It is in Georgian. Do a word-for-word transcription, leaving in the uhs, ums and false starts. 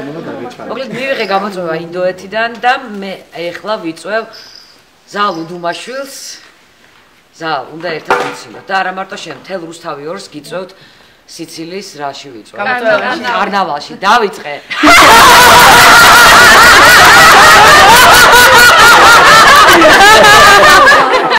მოკლედ მივიღე გამოწვევა ინდოეთიდან და მე ეხლა ვიწვევ ზალ უდუმაშვილს ზალ უნდა ერთად ვიცილოთ და არა მარტო შენ მთელ რუსთავი ორს გიწევთ სიცილიის რაში ვიწვევ. კარნავალში დავიწყე.